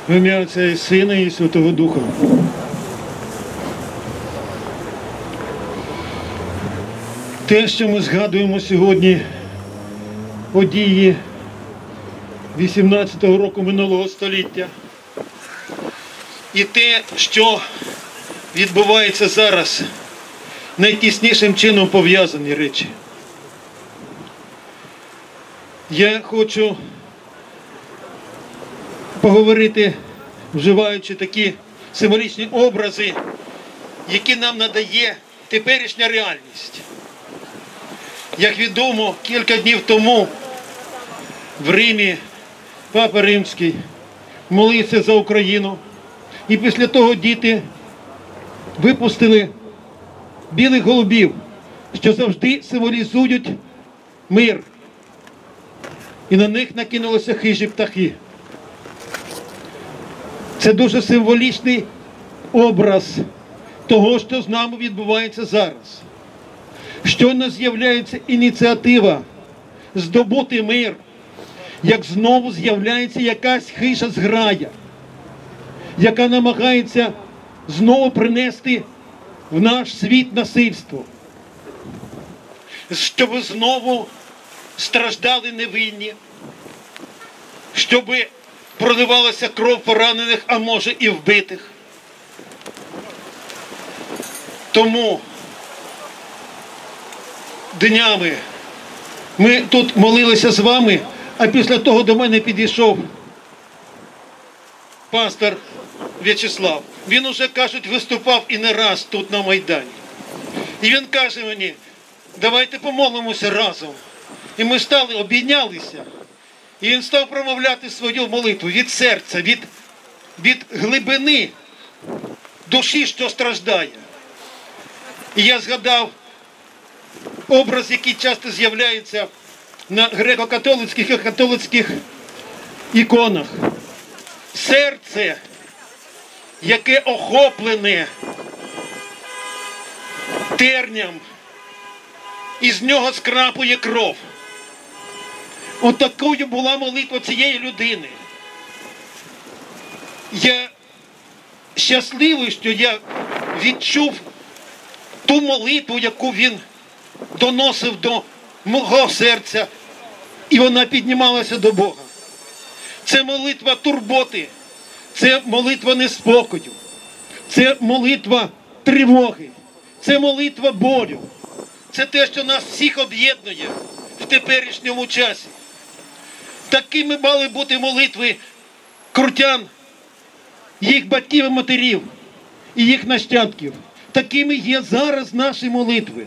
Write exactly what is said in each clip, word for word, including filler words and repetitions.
В ім'я Отця і Сина, і Святого Духа. Те, що ми згадуємо сьогодні, події вісімнадцятого року минулого століття, і те, що відбувається зараз, найтіснішим чином пов'язані речі. Я хочу поговорити, вживаючи такі символічні образи, які нам надає теперішня реальність. Як відомо, кілька днів тому в Римі Папа Римський молився за Україну, і після того діти випустили білих голубів, що завжди символізують мир. І на них накинулися хижі птахи. Це дуже символічний образ того, що з нами відбувається зараз. Щойно з'являється ініціатива здобути мир, як знову з'являється якась хижа зграя, яка намагається знову принести в наш світ насильство, щоб знову страждали невинні, щоб проливалася кров поранених, а може і вбитих. Тому днями ми тут молилися з вами, а після того до мене підійшов пастор В'ячеслав. Він уже, кажуть, виступав і не раз тут на Майдані. І він каже мені: давайте помолимося разом. І ми стали, обійнялися. І він став промовляти свою молитву від серця, від, від глибини душі, що страждає. І я згадав образ, який часто з'являється на греко-католицьких і католицьких іконах. Серце, яке охоплене терням, і з нього скрапує кров. Отакою була молитва цієї людини. Я щасливий, що я відчув ту молитву, яку він доносив до мого серця, і вона піднімалася до Бога. Це молитва турботи, це молитва неспокою, це молитва тривоги, це молитва болю. Це те, що нас всіх об'єднує в теперішньому часі. Такими мали бути молитви крутян, їх батьків і матерів, і їх нащадків. Такими є зараз наші молитви.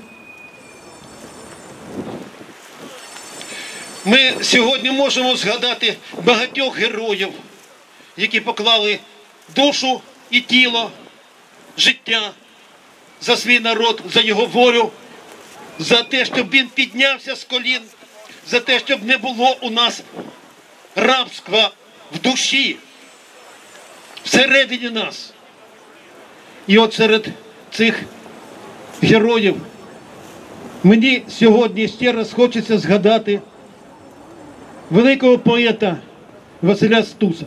Ми сьогодні можемо згадати багатьох героїв, які поклали душу і тіло, життя за свій народ, за його волю, за те, щоб він піднявся з колін, за те, щоб не було у нас рабства в душі, всередині нас. І от серед цих героїв мені сьогодні ще раз хочеться згадати великого поета Василя Стуса.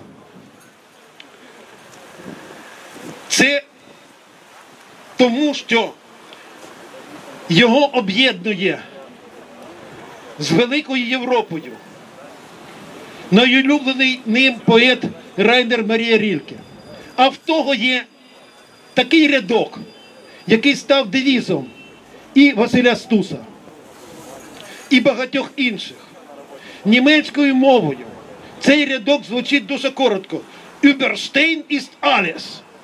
Це тому, що його об'єднує з великою Європою найулюблений ним поет Райнер Марія Рільке. А в того є такий рядок, який став девізом і Василя Стуса, і багатьох інших. Німецькою мовою цей рядок звучить дуже коротко: «Überstehen ist alles».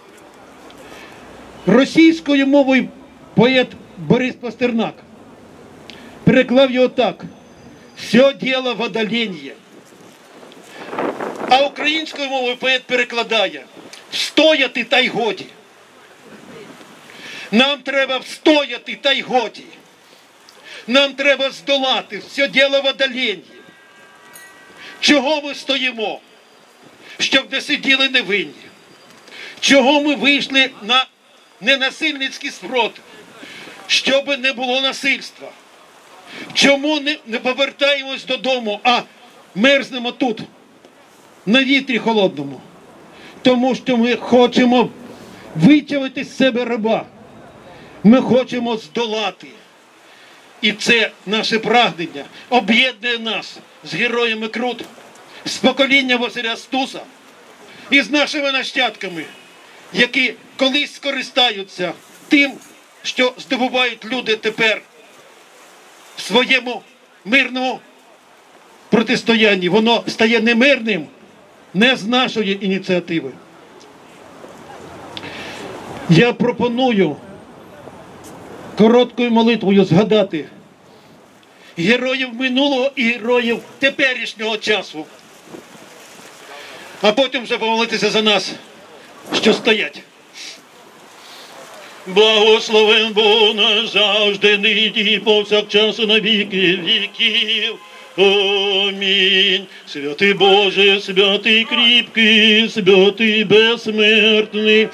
Російською мовою поет Борис Пастернак переклав його так: «Все дело в одолении». А українською мовою поет перекладає: «Встояти та й годі». Нам треба встояти та й годі. Нам треба здолати, все діло в одоленні. Чого ми стоїмо? Щоб не сиділи невинні. Чого ми вийшли на ненасильницький спротив? Щоб не було насильства. Чому не, не повертаємось додому, а мерзнемо тут, на вітрі холодному? тому що ми хочемо витягти з себе раба. Ми хочемо здолати. І це наше прагнення об'єднує нас з героями Крут, з покоління Василя Стуса і з нашими нащадками, які колись скористаються тим, що здобувають люди тепер в своєму мирному протистоянні. Воно стає немирним не з нашої ініціативи. Я пропоную короткою молитвою згадати героїв минулого і героїв теперішнього часу, а потім вже помолитися за нас, що стоять. Благословен Бог наш завжди, нині і повсякчас і на віки віків. Амінь. Святий Боже, святий кріпкий, святий безсмертний,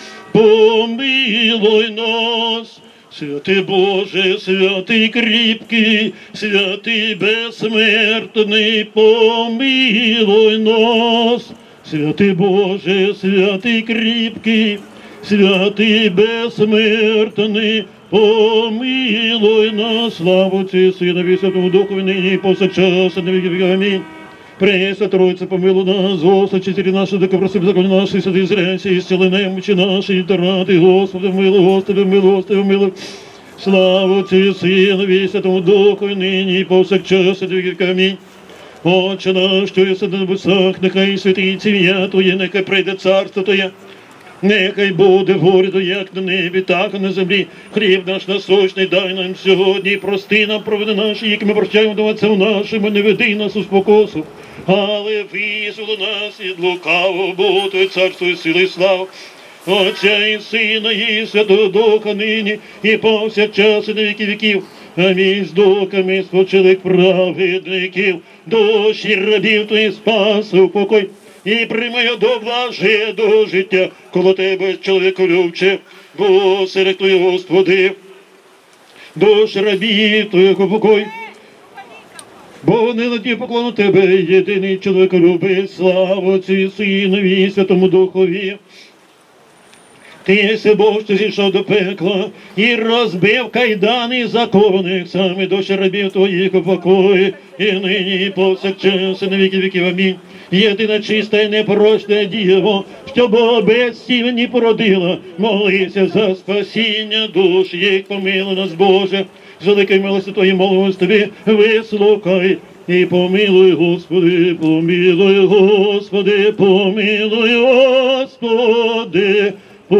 помилуй нас. Святий Боже, святий кріпкий, святий безсмертний, помилуй нас. Святий Боже, святий кріпкий, святий безсмертний, помилуй нас. Славу Отцю, Синові, Святому Духові, нині і повсякчас і на віки віків. Амінь. Пресвята Тройця, помилуй нас, Господи, чотири наші, доки просив закони наші, святий зрянці, і зціли немочі наші, і тарати, Господи, милуй, Господи, милуй, Господи, милуй. Слава Отцю, Синові, Святому Духові, нині і повсякчас і на віки віків. Амінь. Отче наш, що єси на небесах, нехай святиться ім'я Твоє, нехай прийде царство Твоє. Нехай буде воля, як на небі, так і на землі. Хліб наш насущний дай нам сьогодні, прости нам провини наші, які ми прощаємо до отців нашим, і не веди нас у спокусу, але визволи нас від лукавого, бо Твоє царство і сили і слава, Отця і Сина і Святого Духа, нині і повсякчас і на віки віків. Амінь. З духами спочилих праведників, душі рабів Твоїх спаси упокой. І прийми до блаженного життя, коло Тебе, чоловіку любче, бо серед Твоїх, Господи, душ рабів Твоїх упокой. Бо вони на ті поклону Тебе, єдиний чоловіку любить, славу Отцю і Синові і Святому Духові. Ти єси Бог, що зійшов до пекла, і розбив кайдани закованих, саме душі рабів Твоїх упокої, і нині, і повсякчас, і на віки віків. Амінь. Єдина чиста і непорочна Діво, що Бога без сім'ї породила, молися за спасіння душ їх, помилуй нас, Боже, з великої милості Твоєї молимось Тобі, вислухай і помилуй, Господи, помилуй, Господи, помилуй, Господи,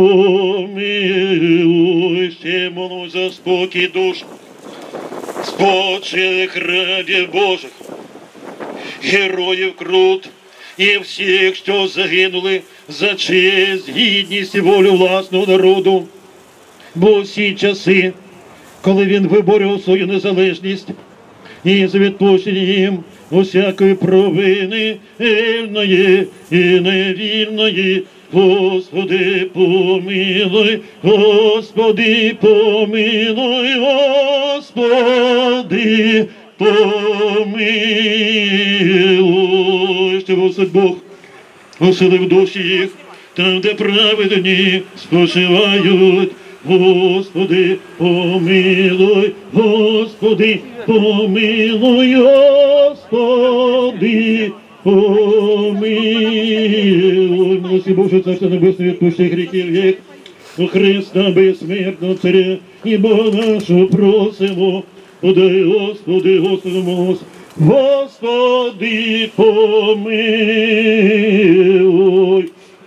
помилуй. Ще молимось за спокій душ спочилих рабів Божих, героїв Крут і всіх, що загинули за честь, гідність і волю власного народу. Бо всі часи, коли він виборював свою незалежність і за відпущення їм усякої провини, вільної і невільної, Господи, помилуй, Господи, помилуй, Господи, помилуй. Що Господь Бог оселив душі їх, там, де праведні спочивають. Господи, помилуй, Господи, помилуй, Господи, помилуй. Милості Боже, Царство Небесне, відпусти гріхів їх, у Христа безсмертного Царя і Бога нашого просимо. Подай, Господи, Господи, молос, Господи, помилуй.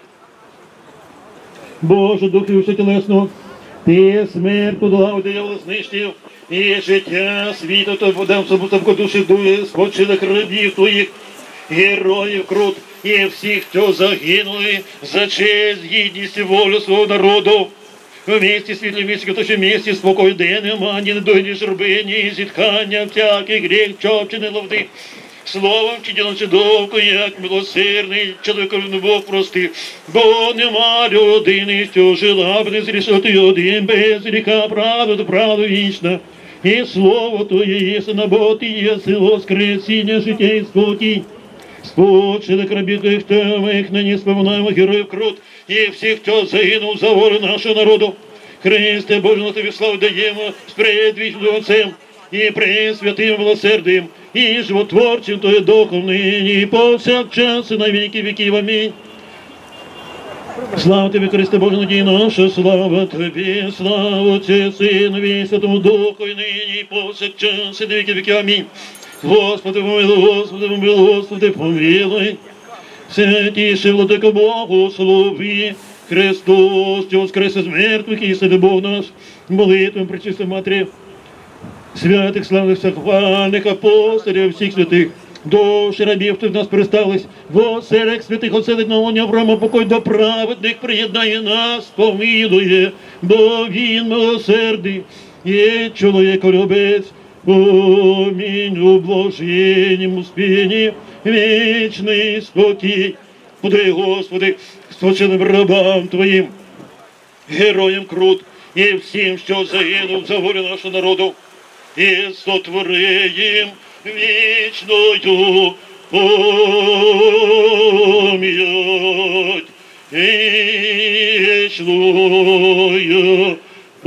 Боже, Духи все тілесного, Ти смерть подолав, диявола знищив, і життя світу Тобі подав собутовку душі дує спочилих рабів Твоїх, героїв Крут і всіх, хто загинули за честь, гідність і волю свого народу. В місті світлі місті, то що в місті спокою, де нема ні недої, ні журби, ні зітхання, всякий гріх, чоп чи не ловди. Словом чи ділом чи довго, як милосердний чоловікові Бог простив. Бо нема людини, що жила б не зрішити один, без гріха правда, то правда вічна. І слово Твоє єси на Бог, Ти єси воскресіння, життя і спокій. спочили крабітих темих, нині споминаємо героїв Крут і всіх, хто загинув за волю нашого народу. Христе Боже, на тобі славу даємо з предвічним Отцем і пресвятим милосердям, і животворчим Твоє Духом нині, і повсякчас, і на віки віків. Амінь. Слава Тобі, Христе Боже, надій наша, слава Тобі, слава Отцю, Синові і Святому Духу, і нині, і повсякчас, і на віки віків. Амінь. Господи, помилуй, Господи, помилуй, Господи, помилуй. Святіший владико Богу, слави, Христос, Тя воскрес із мертвих, і себе Бог наш, молитвам пречистої Матері, святих, славних, всехвальних апостолів, всіх святих, душі рабів, хто в нас пристались, во оселях святих оселить на лоні Авраама, покой до праведних приєднає нас, помилує, бо він милосердий, є чоловіколюбець. Амінь, у блаженнім успінні, вічний спокій. Подай, Господи, спочиним рабам Твоїм, героям Крут, і всім, що загинув за волю нашого народу, і сотвори їм вічною пам'ять, вічною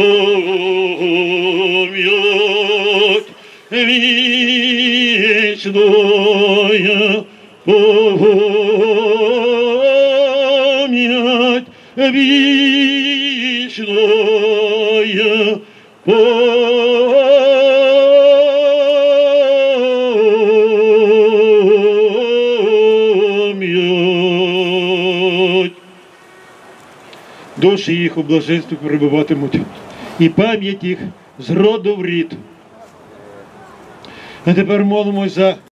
пам'ять, вічною пам'ять, вічною пам'ять. Душі їх у блаженстві перебуватимуть, і пам'ять їх з роду в рід. А тепер молимось за